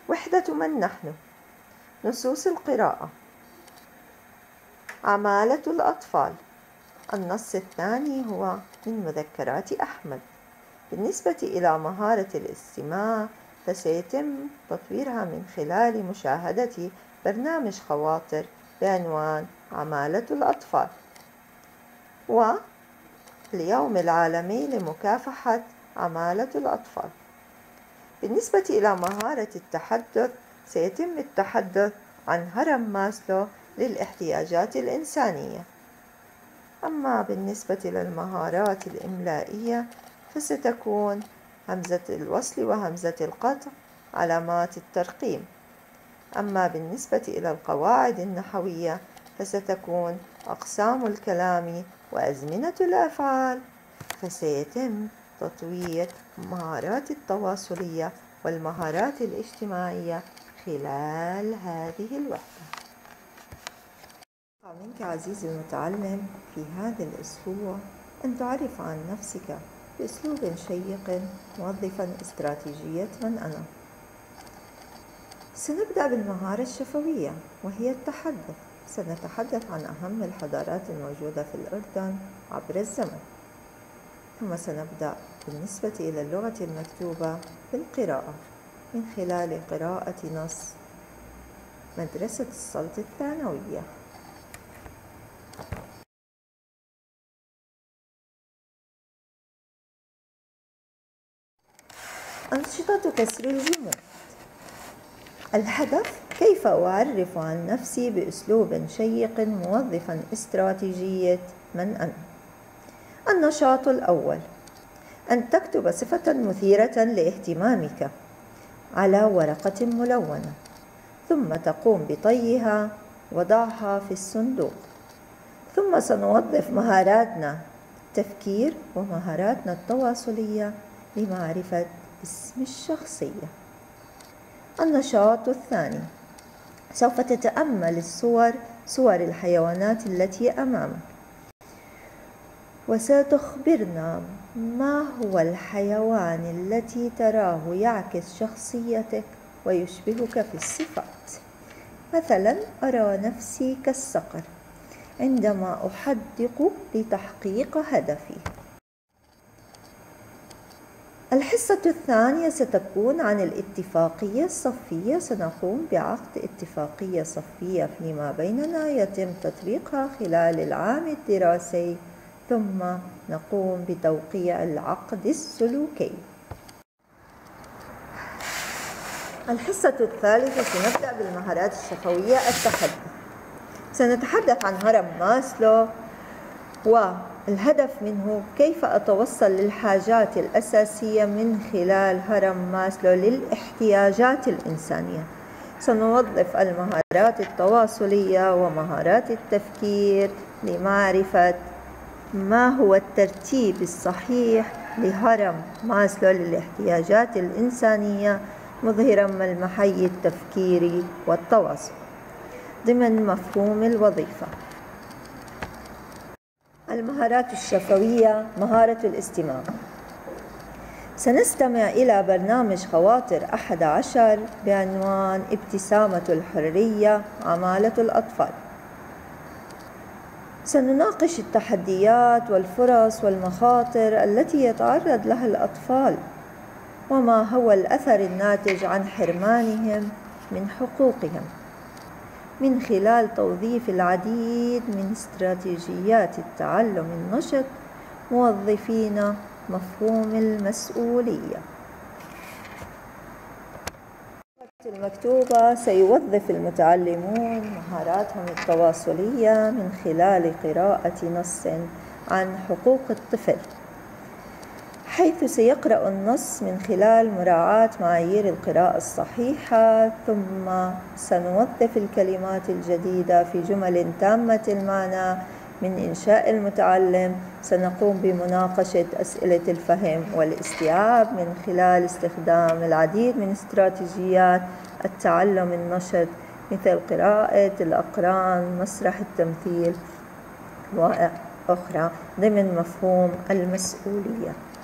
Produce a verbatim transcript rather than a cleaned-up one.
وحدة من نحن. نصوص القراءة: عمالة الأطفال. النص الثاني هو من مذكرات أحمد. بالنسبة إلى مهارة الاستماع فسيتم تطويرها من خلال مشاهدة برنامج خواطر بعنوان عمالة الأطفال، واليوم العالمي لمكافحة عمالة الأطفال. بالنسبة إلى مهارة التحدث سيتم التحدث عن هرم ماسلو للاحتياجات الإنسانية. أما بالنسبة للمهارات الإملائية فستكون همزة الوصل وهمزة القطع علامات الترقيم. أما بالنسبة إلى القواعد النحوية فستكون أقسام الكلام وأزمنة الأفعال. فسيتم تطوير المهارات التواصلية والمهارات الاجتماعية خلال هذه الوحدة. منك عزيزي المتعلم في هذا الأسبوع أن تعرف عن نفسك بأسلوب شيق موظفا استراتيجية من أنا. سنبدأ بالمهارة الشفوية وهي التحدث. سنتحدث عن أهم الحضارات الموجودة في الأردن عبر الزمن. ثم سنبدأ بالنسبة إلى اللغة المكتوبة بالقراءة من خلال قراءة نص مدرسة الصوت الثانوية. أنشطة كسر الجمود. الهدف: كيف أعرف عن نفسي بأسلوب شيق موظفا استراتيجية من أنا. النشاط الأول: أن تكتب صفة مثيرة لاهتمامك على ورقة ملونة، ثم تقوم بطيها وضعها في الصندوق. ثم سنوظف مهاراتنا التفكير ومهاراتنا التواصلية لمعرفة اسم الشخصية. النشاط الثاني: سوف تتأمل الصور صور الحيوانات التي أمامك، وستخبرنا ما هو الحيوان الذي تراه يعكس شخصيتك ويشبهك في الصفات. مثلا: أرى نفسي كالصقر عندما أحدق لتحقيق هدفي. الحصة الثانية ستكون عن الاتفاقية الصفية. سنقوم بعقد اتفاقية صفية فيما بيننا يتم تطبيقها خلال العام الدراسي، ثم نقوم بتوقيع العقد السلوكي. الحصة الثالثة سنبدأ بالمهارات الشفوية التحدث. سنتحدث عن هرم ماسلو والهدف منه كيف أتوصل للحاجات الأساسية من خلال هرم ماسلو للاحتياجات الإنسانية. سنوظف المهارات التواصلية ومهارات التفكير لمعرفة ما هو الترتيب الصحيح لهرم ماسلو للاحتياجات الإنسانية، مظهرا ملمحي التفكير والتواصل ضمن مفهوم الوظيفة. المهارات الشفوية: مهارة الاستماع. سنستمع إلى برنامج خواطر أحد عشر بعنوان ابتسامة الحرية عمالة الأطفال. سنناقش التحديات والفرص والمخاطر التي يتعرض لها الأطفال، وما هو الأثر الناتج عن حرمانهم من حقوقهم، من خلال توظيف العديد من استراتيجيات التعلم النشط موظفين مفهوم المسؤولية. المكتوبة: سيوظف المتعلمون مهاراتهم التواصلية من خلال قراءة نص عن حقوق الطفل، حيث سيقرأ النص من خلال مراعاة معايير القراءة الصحيحة. ثم سنوظف الكلمات الجديدة في جمل تامة المعنى من إنشاء المتعلم. سنقوم بمناقشة أسئلة الفهم والاستيعاب من خلال استخدام العديد من استراتيجيات التعلم النشط مثل قراءة الأقران، مسرح التمثيل وأخرى ضمن مفهوم المسؤولية.